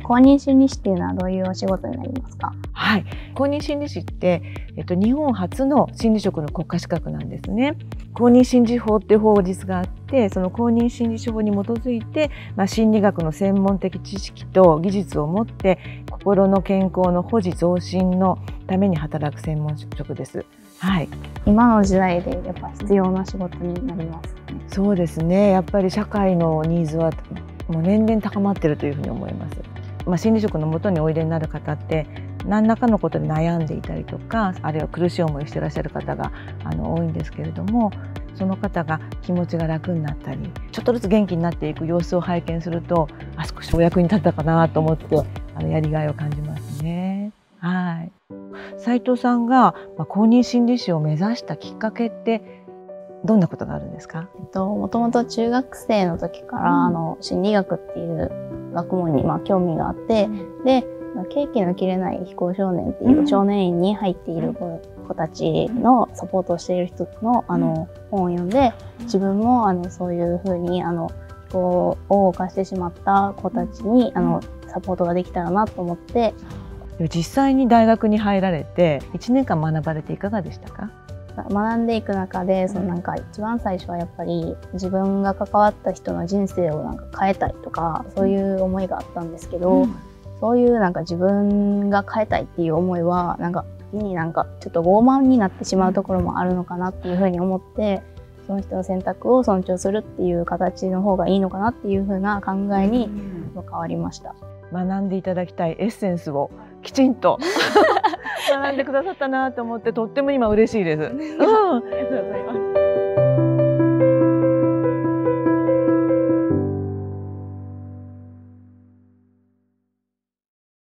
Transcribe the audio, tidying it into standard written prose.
公認心理師っていうのはどういうお仕事になりますか？ はい、公認心理師って、日本初の心理職の国家資格なんですね。公認心理法っていう法律があって、その公認心理師法に基づいて、心理学の専門的知識と技術を持って心の健康の保持増進のために働く専門職です。はい、 今の時代でやっぱ必要な仕事になりますね。 そうですね。やっぱり社会のニーズはもう年々高まっているというふうに思います。心理職のもとにおいでになる方って何らかのことで悩んでいたりとか、あるいは苦しい思いをしていらっしゃる方が多いんですけれども、その方が気持ちが楽になったり、ちょっとずつ元気になっていく様子を拝見すると、少しお役に立ったかなと思ってやりがいを感じますね。はい。斉藤さんが公認心理師を目指したきっかけってどんなことがあるんですか？ もともと中学生の時から、心理学っていう学問に興味があって、でケーキの切れない非行少年っていう少年院に入っている子たちのサポートをしている人の本を読んで、自分もそういうふうに非行を犯してしまった子たちにサポートができたらなと思って。 実際に大学に入られて1年間学ばれていかがでしたか？ 学んでいく中で一番最初はやっぱり自分が関わった人の人生を変えたいとか、そういう思いがあったんですけど、そういう自分が変えたいっていう思いは時にちょっと傲慢になってしまうところもあるのかなっていうふうに思って、その人の選択を尊重するっていう形の方がいいのかなっていうふうな考えに変わりました。 学んでいただきたいエッセンスをきちんと学んでくださったなと思って、とっても今嬉しいです。 ありがとうございます。